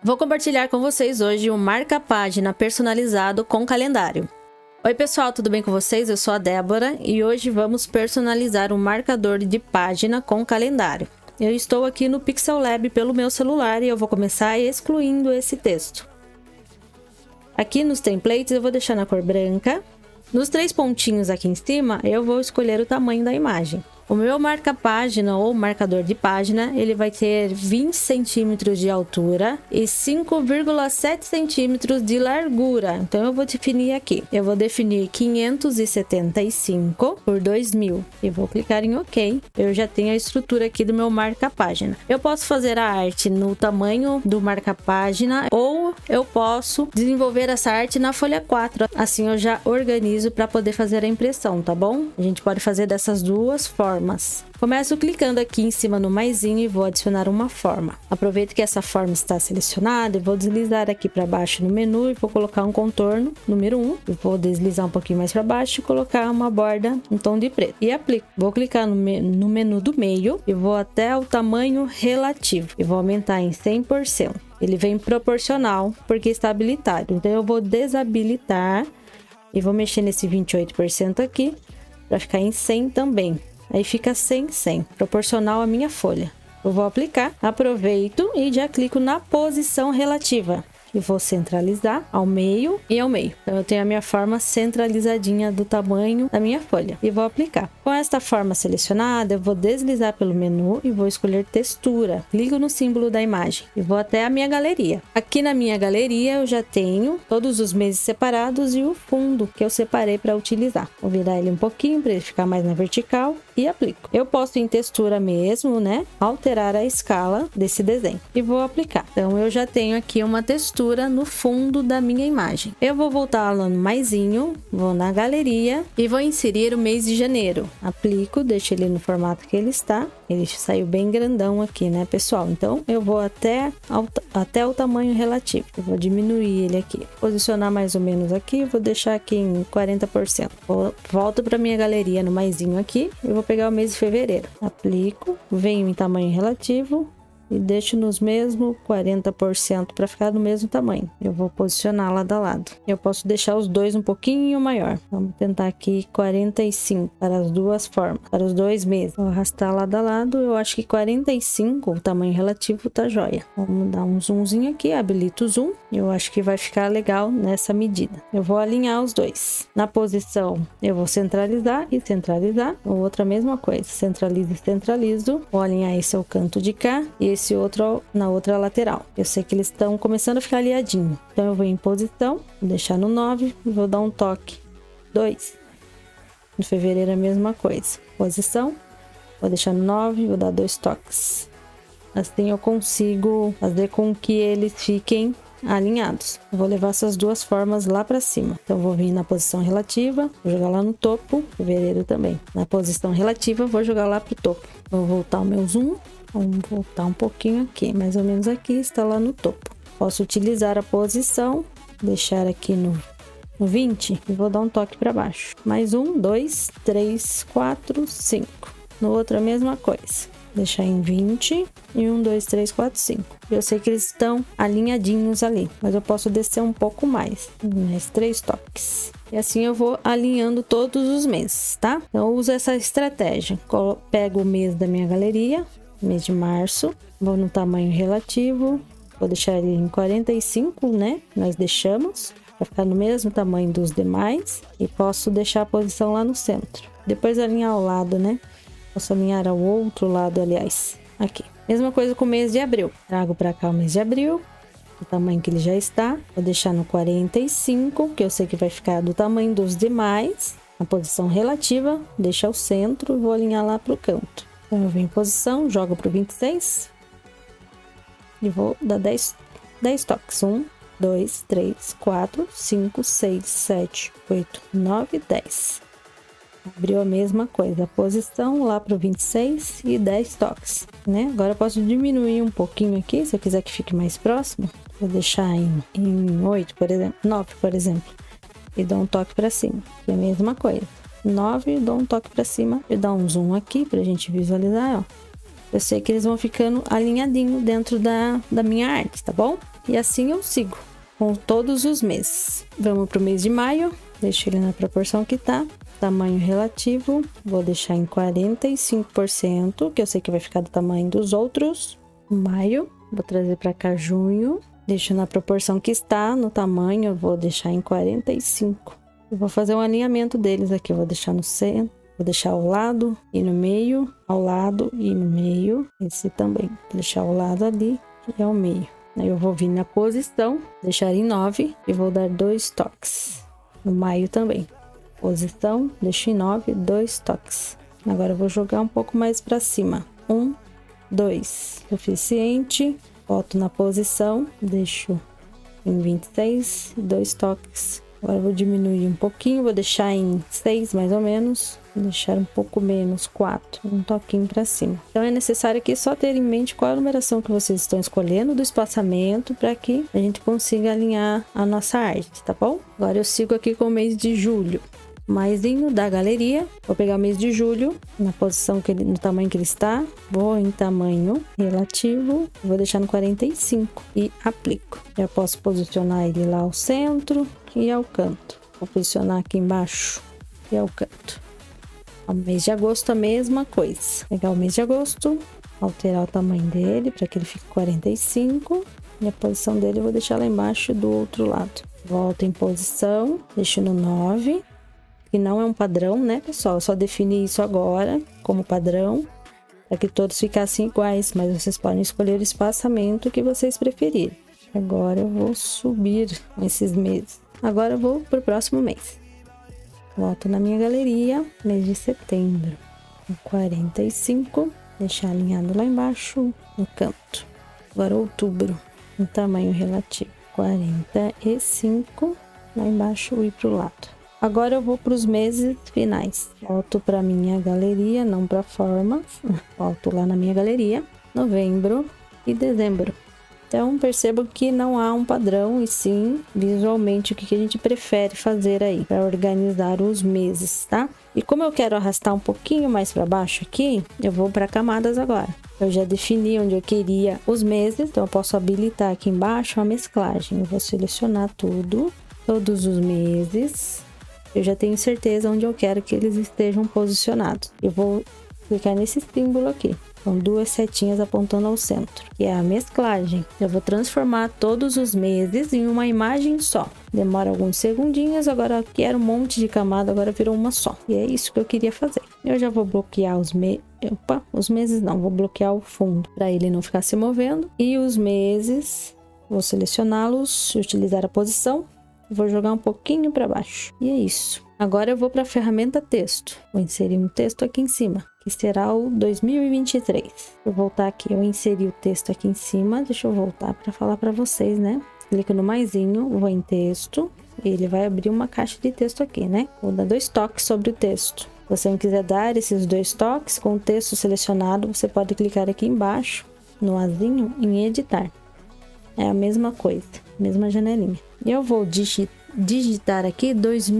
Vou compartilhar com vocês hoje um marca-página personalizado com calendário. Oi pessoal, tudo bem com vocês? Eu sou a Débora e hoje vamos personalizar um marcador de página com calendário. Eu estou aqui no Pixel Lab pelo meu celular e eu vou começar excluindo esse texto. Aqui nos templates eu vou deixar na cor branca. Nos 3 pontinhos aqui em cima eu vou escolher o tamanho da imagem. O meu marca-página ou marcador de página, ele vai ter 20 centímetros de altura e 5,7 centímetros de largura. Então eu vou definir aqui. Eu vou definir 575 por 2000 e vou clicar em OK. Eu já tenho a estrutura aqui do meu marca-página. Eu posso fazer a arte no tamanho do marca-página ou eu posso desenvolver essa arte na folha 4. Assim eu já organizo para poder fazer a impressão, tá bom? A gente pode fazer dessas duas formas. Começo clicando aqui em cima no maisinho e vou adicionar uma forma. Aproveito que essa forma está selecionada e vou deslizar aqui para baixo no menu e vou colocar um contorno número 1. Eu vou deslizar um pouquinho mais para baixo e colocar uma borda em tom de preto. E aplico. Vou clicar no menu do meio e vou até o tamanho relativo. E vou aumentar em 100%. Ele vem proporcional porque está habilitado. Então eu vou desabilitar e vou mexer nesse 28% aqui para ficar em 100 também. Aí fica 100, proporcional à minha folha. Eu vou aplicar, aproveito e já clico na posição relativa. E vou centralizar ao meio e ao meio. Então eu tenho a minha forma centralizadinha do tamanho da minha folha. E vou aplicar. Com esta forma selecionada, eu vou deslizar pelo menu e vou escolher textura. Clico no símbolo da imagem e vou até a minha galeria. Aqui na minha galeria eu já tenho todos os meses separados e o fundo que eu separei para utilizar. Vou virar ele um pouquinho para ele ficar mais na vertical e aplico. Eu posso em textura mesmo, né? Alterar a escala desse desenho. E vou aplicar. Então eu já tenho aqui uma textura no fundo da minha imagem. Eu vou voltar lá no maisinho, vou na galeria e vou inserir o mês de janeiro. Aplico, deixo ele no formato que ele está. Ele saiu bem grandão aqui, né, pessoal? Então eu vou até o tamanho relativo. Eu vou diminuir ele aqui. Posicionar mais ou menos aqui, vou deixar aqui em 40%. Volto para minha galeria no maisinho aqui e vou pegar o mês de fevereiro. Aplico, venho em tamanho relativo e deixo nos mesmos 40% para ficar do mesmo tamanho. Eu vou posicionar lado a lado. Eu posso deixar os dois um pouquinho maior. Vamos tentar aqui 45 para as duas formas, para os dois meses. Vou arrastar lado a lado. Eu acho que 45, o tamanho relativo, tá joia. Vamos dar um zoomzinho aqui, habilito o zoom. Eu acho que vai ficar legal nessa medida. Eu vou alinhar os dois. Na posição, eu vou centralizar e centralizar. Outra mesma coisa, centralizo e centralizo. Vou alinhar esse ao canto de cá e esse outro na outra lateral. Eu sei que eles estão começando a ficar aliadinho. Então eu vou em posição, vou deixar no 9 e vou dar um toque 2. No fevereiro a mesma coisa. Posição, vou deixar no 9 e vou dar 2 toques. Assim eu consigo fazer com que eles fiquem alinhados. Eu vou levar essas duas formas lá para cima. Então vou vir na posição relativa, vou jogar lá no topo, fevereiro também. Na posição relativa, vou jogar lá pro topo. Vou voltar o meu zoom. Vamos voltar um pouquinho aqui, mais ou menos aqui, está lá no topo. Posso utilizar a posição, deixar aqui no 20 e vou dar um toque para baixo. Mais 1, 2, 3, 4, 5. No outro a mesma coisa. Deixar em 20 e 1, 2, 3, 4, 5. Eu sei que eles estão alinhadinhos ali, mas eu posso descer um pouco mais 3 toques. E assim eu vou alinhando todos os meses, tá? Então eu uso essa estratégia. Pego o mês da minha galeria, mês de março, vou no tamanho relativo, vou deixar ele em 45, né? Nós deixamos, para ficar no mesmo tamanho dos demais, e posso deixar a posição lá no centro. Depois alinhar ao lado, né? Posso alinhar ao outro lado, aliás, aqui. Mesma coisa com o mês de abril. Trago para cá o mês de abril, o tamanho que ele já está. Vou deixar no 45, que eu sei que vai ficar do tamanho dos demais. Na posição relativa, deixa ao centro e vou alinhar lá para o canto. Então eu venho em posição, jogo para o 26 e vou dar 10 toques. 1, 2, 3, 4, 5, 6, 7, 8, 9, 10. Abriu a mesma coisa, a posição lá para o 26 e 10 toques, né? Agora eu posso diminuir um pouquinho aqui, se eu quiser que fique mais próximo. Vou deixar em 8, por exemplo, 9, por exemplo, e dou um toque para cima, que é a mesma coisa. 9, dou um toque para cima e dou um zoom aqui pra gente visualizar, ó. eu sei que eles vão ficando alinhadinho dentro da minha arte, tá bom? E assim eu sigo com todos os meses. Vamos pro mês de maio, deixo ele na proporção que tá. Tamanho relativo, vou deixar em 45%, que eu sei que vai ficar do tamanho dos outros. Maio, vou trazer para cá junho, deixo na proporção que está, no tamanho eu vou deixar em 45. Eu vou fazer um alinhamento deles aqui, eu vou deixar no centro, vou deixar ao lado e no meio, ao lado e no meio, esse também, vou deixar ao lado ali e ao meio. Aí eu vou vir na posição, deixar em 9 e vou dar 2 toques. No maio também. Posição, deixo em 9, 2 toques. Agora eu vou jogar um pouco mais para cima. 1, 2, suficiente. Volto na posição, deixo em 26, 2 toques. Agora eu vou diminuir um pouquinho, vou deixar em 6 mais ou menos. Vou deixar um pouco menos, 4, um toquinho para cima. Então é necessário aqui só ter em mente qual a numeração que vocês estão escolhendo do espaçamento para que a gente consiga alinhar a nossa arte, tá bom? Agora eu sigo aqui com o mês de julho. Maisinho da galeria, vou pegar o mês de julho, na posição que ele, no tamanho que ele está, vou em tamanho relativo, vou deixar no 45 e aplico. Já posso posicionar ele lá ao centro e ao canto. Vou posicionar aqui embaixo e ao canto. O mês de agosto a mesma coisa. Pegar o mês de agosto, alterar o tamanho dele para que ele fique 45 e a posição dele eu vou deixar lá embaixo do outro lado. Volto em posição, deixo no 9. Que não é um padrão, né, pessoal? Eu só defini isso agora como padrão, para que todos ficassem iguais, mas vocês podem escolher o espaçamento que vocês preferirem. Agora eu vou subir esses meses. Agora eu vou para o próximo mês. Volto na minha galeria, mês de setembro, 45, deixar alinhado lá embaixo, no canto. Agora outubro, no tamanho relativo, 45, lá embaixo e para o lado. Agora eu vou para os meses finais. Volto para minha galeria, não para formas. Volto lá na minha galeria. Novembro e dezembro. Então percebam que não há um padrão e sim visualmente o que a gente prefere fazer aí para organizar os meses, tá? E como eu quero arrastar um pouquinho mais para baixo aqui, eu vou para camadas agora. Eu já defini onde eu queria os meses, então eu posso habilitar aqui embaixo a mesclagem. Eu vou selecionar tudo, todos os meses. Eu já tenho certeza onde eu quero que eles estejam posicionados. Eu vou clicar nesse símbolo aqui. São 2 setinhas apontando ao centro, que é a mesclagem. Eu vou transformar todos os meses em uma imagem só. Demora alguns segundinhos, agora aqui era um monte de camada, agora virou uma só. E é isso que eu queria fazer. Eu já vou bloquear os meses. Opa, os meses não, vou bloquear o fundo para ele não ficar se movendo. E os meses, vou selecioná-los, utilizar a posição. Vou jogar um pouquinho para baixo. E é isso. Agora eu vou para a ferramenta texto. Vou inserir um texto aqui em cima, que será o 2023. Vou voltar aqui, eu inseri o texto aqui em cima. Deixa eu voltar para falar para vocês, né? Clico no maisinho, vou em texto. E ele vai abrir uma caixa de texto aqui, né? Vou dar 2 toques sobre o texto. Se você não quiser dar esses 2 toques com o texto selecionado, você pode clicar aqui embaixo, no azinho, em editar. É a mesma coisa, mesma janelinha. E eu vou digitar aqui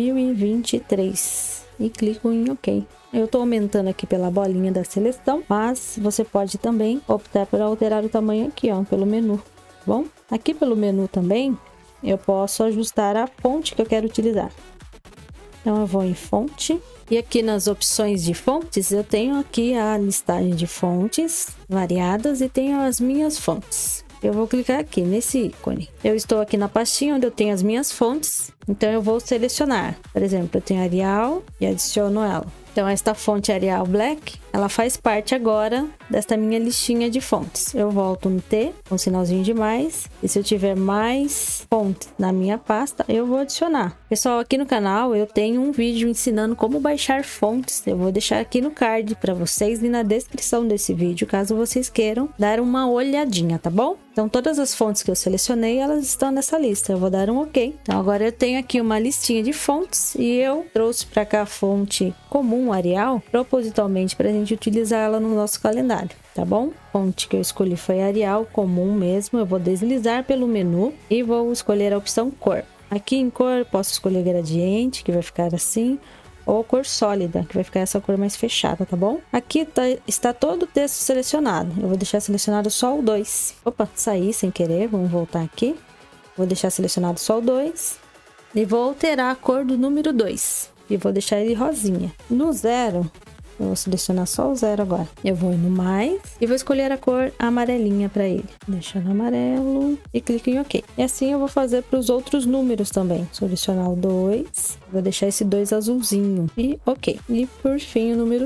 2023 e clico em OK. Eu estou aumentando aqui pela bolinha da seleção, mas você pode também optar por alterar o tamanho aqui, ó, pelo menu, tá bom? Aqui pelo menu também, eu posso ajustar a fonte que eu quero utilizar. Então eu vou em fonte e aqui nas opções de fontes eu tenho aqui a listagem de fontes variadas e tenho as minhas fontes. Eu vou clicar aqui nesse ícone. Eu estou aqui na pastinha onde eu tenho as minhas fontes. Então eu vou selecionar. Por exemplo, eu tenho Arial e adiciono ela. Então esta fonte Arial Black, ela faz parte agora desta minha listinha de fontes. Eu volto no T, um sinalzinho de mais. E se eu tiver mais fontes na minha pasta, eu vou adicionar. Pessoal, aqui no canal eu tenho um vídeo ensinando como baixar fontes. Eu vou deixar aqui no card para vocês e na descrição desse vídeo, caso vocês queiram dar uma olhadinha, tá bom? Então todas as fontes que eu selecionei, elas estão nessa lista. Eu vou dar um OK. Então agora eu tenho aqui uma listinha de fontes e eu trouxe para cá a fonte comum Arial, propositalmente para a gente utilizar ela no nosso calendário, tá bom? A fonte que eu escolhi foi Arial comum mesmo. Eu vou deslizar pelo menu e vou escolher a opção cor. Aqui em cor posso escolher gradiente, que vai ficar assim, ou cor sólida, que vai ficar essa cor mais fechada, tá bom? Aqui está todo o texto selecionado. Eu vou deixar selecionado só o 2. Opa, saí sem querer, vamos voltar aqui. Vou deixar selecionado só o 2. E vou alterar a cor do número 2. E vou deixar ele rosinha. No 0... eu vou selecionar só o 0 agora. Eu vou no mais e vou escolher a cor amarelinha para ele. Deixar no amarelo e clico em OK. E assim eu vou fazer para os outros números também. Selecionar o 2. Vou deixar esse 2 azulzinho. E OK. E por fim o número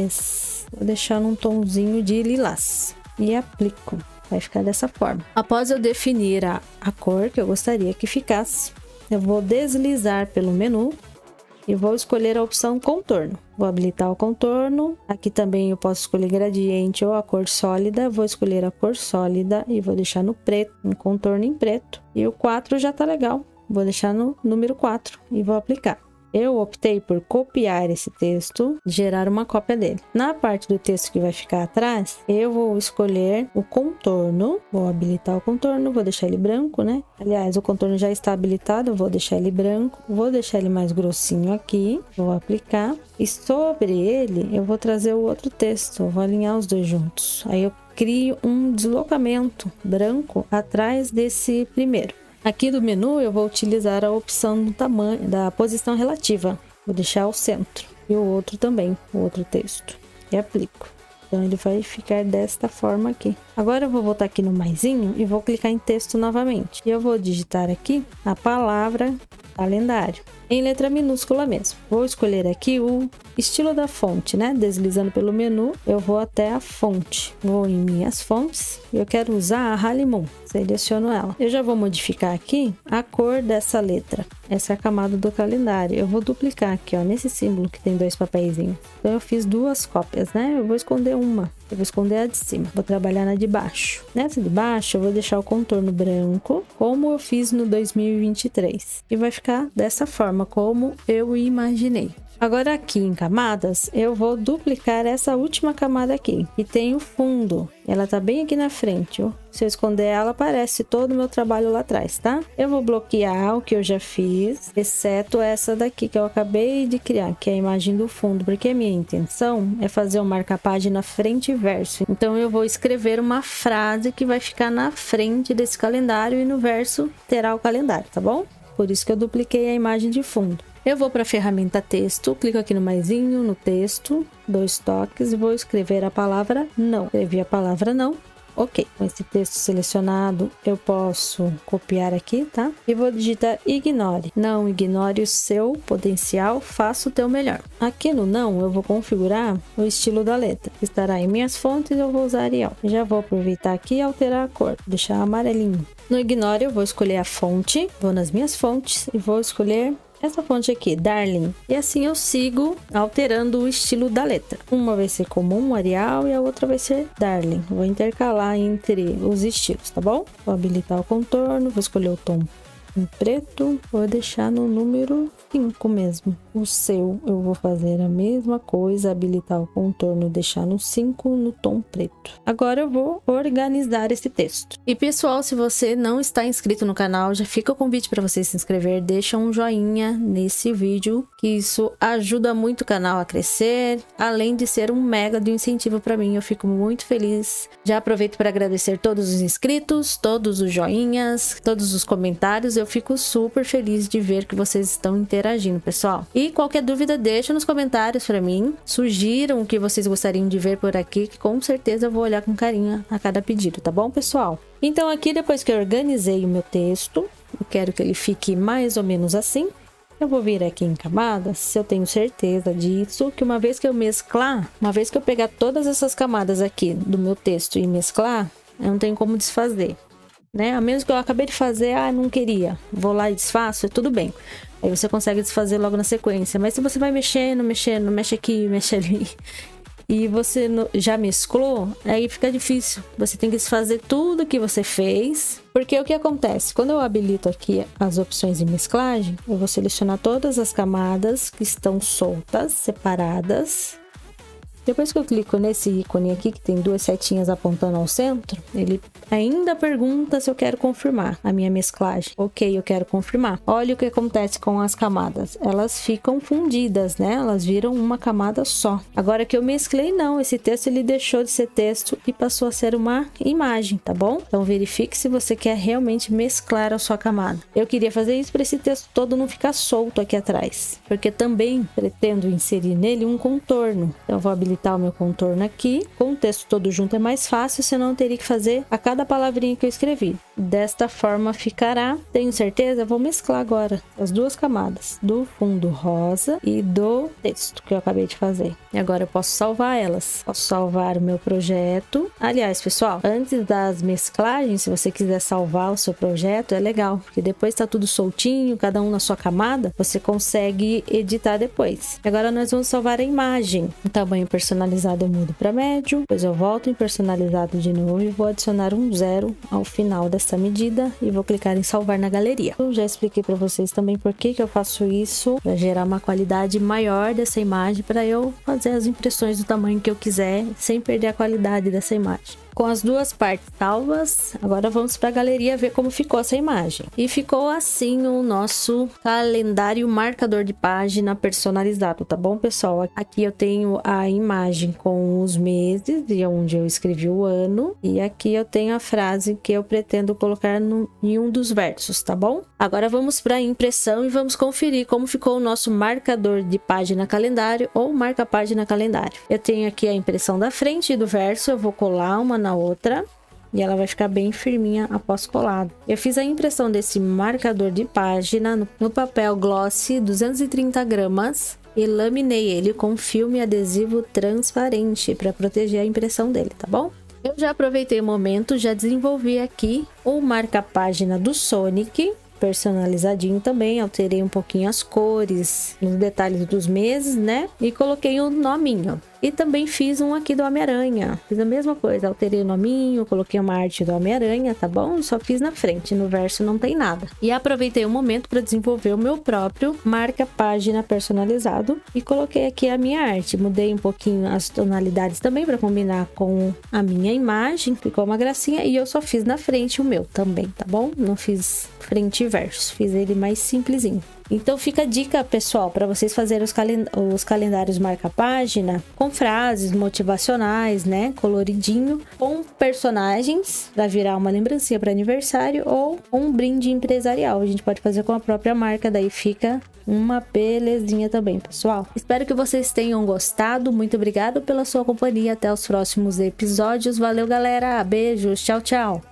3. Vou deixar num tomzinho de lilás. E aplico. Vai ficar dessa forma. Após eu definir a cor que eu gostaria que ficasse, eu vou deslizar pelo menu. E vou escolher a opção contorno. Vou habilitar o contorno. Aqui também eu posso escolher gradiente ou a cor sólida. Vou escolher a cor sólida e vou deixar no preto, um contorno em preto. E o 4 já tá legal. Vou deixar no número 4 e vou aplicar. Eu optei por copiar esse texto, gerar uma cópia dele. Na parte do texto que vai ficar atrás, eu vou escolher o contorno. Vou habilitar o contorno, vou deixar ele branco, né? Aliás, o contorno já está habilitado, eu vou deixar ele branco. Vou deixar ele mais grossinho aqui, vou aplicar. E sobre ele, eu vou trazer o outro texto, eu vou alinhar os dois juntos. Aí eu crio um deslocamento branco atrás desse primeiro. Aqui do menu eu vou utilizar a opção do tamanho, da posição relativa. Vou deixar ao centro. E o outro também, o outro texto. E aplico. Então ele vai ficar desta forma aqui. Agora eu vou voltar aqui no maisinho e vou clicar em texto novamente. E eu vou digitar aqui a palavra calendário. Em letra minúscula mesmo. Vou escolher aqui o estilo da fonte, né? Deslizando pelo menu, eu vou até a fonte. Vou em minhas fontes e eu quero usar a Halimun. Seleciono ela. Eu já vou modificar aqui a cor dessa letra. Essa é a camada do calendário. Eu vou duplicar aqui, ó, nesse símbolo que tem 2 papeizinhos. Então eu fiz 2 cópias, né? Eu vou esconder uma. Eu vou esconder a de cima. Vou trabalhar na de baixo. Nessa de baixo eu vou deixar o contorno branco, como eu fiz no 2023. E vai ficar dessa forma, como eu imaginei. Agora aqui em camadas, eu vou duplicar essa última camada aqui, que tem o fundo. Ela tá bem aqui na frente, ó. Se eu esconder ela, aparece todo o meu trabalho lá atrás, tá? Eu vou bloquear o que eu já fiz, exceto essa daqui que eu acabei de criar, que é a imagem do fundo, porque a minha intenção é fazer um marca-página frente e verso. Então eu vou escrever uma frase que vai ficar na frente desse calendário e no verso terá o calendário, tá bom? Por isso que eu dupliquei a imagem de fundo. Eu vou para a ferramenta texto, clico aqui no maisinho, no texto, 2 toques e vou escrever a palavra não. Escrevi a palavra não, ok. Com esse texto selecionado, eu posso copiar aqui, tá? E vou digitar ignore. Não ignore o seu potencial, faça o teu melhor. Aqui no não, eu vou configurar o estilo da letra. Estará em minhas fontes, eu vou usar Arial. Já vou aproveitar aqui e alterar a cor, deixar amarelinho. No ignore, eu vou escolher a fonte, vou nas minhas fontes e vou escolher essa fonte aqui, Darling. E assim eu sigo alterando o estilo da letra. Uma vai ser comum, Arial, e a outra vai ser Darling. Vou intercalar entre os estilos, tá bom? Vou habilitar o contorno, vou escolher o tom em preto, vou deixar no número 5 mesmo. O seu eu vou fazer a mesma coisa, habilitar o contorno, deixar no 5 no tom preto. Agora eu vou organizar esse texto. E pessoal, se você não está inscrito no canal, já fica o convite para você se inscrever, deixa um joinha nesse vídeo, que isso ajuda muito o canal a crescer, além de ser um mega de incentivo para mim. Eu fico muito feliz. Já aproveito para agradecer todos os inscritos, todos os joinhas, todos os comentários. Eu fico super feliz de ver que vocês estão interagindo, pessoal. E qualquer dúvida, deixa nos comentários para mim. Sugiram o que vocês gostariam de ver por aqui, que com certeza eu vou olhar com carinho a cada pedido, tá bom, pessoal? Então aqui, depois que eu organizei o meu texto, eu quero que ele fique mais ou menos assim. Eu vou vir aqui em camadas, se eu tenho certeza disso, que uma vez que eu mesclar, uma vez que eu pegar todas essas camadas aqui do meu texto e mesclar, eu não tenho como desfazer, né? A menos que eu acabei de fazer, não queria, vou lá e desfaço, é tudo bem. Aí você consegue desfazer logo na sequência. Mas se você vai mexendo, mexe aqui, mexe ali, e você já mesclou, aí fica difícil. Você tem que desfazer tudo que você fez. Porque o que acontece? Quando eu habilito aqui as opções de mesclagem, eu vou selecionar todas as camadas que estão soltas, separadas. Depois que eu clico nesse ícone aqui, que tem duas setinhas apontando ao centro, ele ainda pergunta se eu quero confirmar a minha mesclagem. Ok, eu quero confirmar. Olha o que acontece com as camadas. Elas ficam fundidas, né? Elas viram uma camada só. Agora que eu mesclei, não. Esse texto ele deixou de ser texto e passou a ser uma imagem, tá bom? Então verifique se você quer realmente mesclar a sua camada. Eu queria fazer isso para esse texto todo não ficar solto aqui atrás, porque também pretendo inserir nele um contorno. Então eu vou habilitar o meu contorno aqui. Com o texto todo junto é mais fácil, senão eu teria que fazer a cada palavrinha que eu escrevi. Desta forma ficará. Tenho certeza? Eu vou mesclar agora as duas camadas, do fundo rosa e do texto que eu acabei de fazer. E agora eu posso salvar elas. Posso salvar o meu projeto. Aliás, pessoal, antes das mesclagens, se você quiser salvar o seu projeto, é legal, porque depois tá tudo soltinho, cada um na sua camada, você consegue editar depois. Agora nós vamos salvar a imagem. O tamanho personalizado eu mudo para médio, depois eu volto em personalizado de novo e vou adicionar um 0 ao final dessa medida e vou clicar em salvar na galeria. Eu já expliquei para vocês também por que eu faço isso, para gerar uma qualidade maior dessa imagem, para eu fazer as impressões do tamanho que eu quiser, sem perder a qualidade dessa imagem. Com as duas partes salvas, agora vamos para a galeria ver como ficou essa imagem. E ficou assim o nosso calendário marcador de página personalizado, tá bom, pessoal? Aqui eu tenho a imagem com os meses e onde eu escrevi o ano. E aqui eu tenho a frase que eu pretendo colocar em um dos versos, tá bom? Agora vamos para a impressão e vamos conferir como ficou o nosso marcador de página calendário ou marca-página calendário. Eu tenho aqui a impressão da frente e do verso, eu vou colar uma na outra e ela vai ficar bem firminha após colado. Eu fiz a impressão desse marcador de página no papel gloss 230 gramas e laminei ele com filme adesivo transparente para proteger a impressão dele, tá bom? Eu já aproveitei o momento, já desenvolvi aqui o marca-página do Sonic, personalizadinho também, alterei um pouquinho as cores, os detalhes dos meses, né? E coloquei um nominho. E também fiz um aqui do Homem-Aranha. Fiz a mesma coisa, alterei o nominho, coloquei uma arte do Homem-Aranha, tá bom? Só fiz na frente, no verso não tem nada. E aproveitei o momento para desenvolver o meu próprio marca-página personalizado e coloquei aqui a minha arte. Mudei um pouquinho as tonalidades também para combinar com a minha imagem, ficou uma gracinha. E eu só fiz na frente o meu também, tá bom? Não fiz frente e verso, fiz ele mais simplesinho. Então fica a dica, pessoal, para vocês fazerem os calendários marca-página com frases motivacionais, né? Coloridinho, com personagens para virar uma lembrancinha para aniversário ou um brinde empresarial. A gente pode fazer com a própria marca, daí fica uma belezinha também, pessoal. Espero que vocês tenham gostado. Muito obrigado pela sua companhia. Até os próximos episódios. Valeu, galera. Beijos. Tchau, tchau.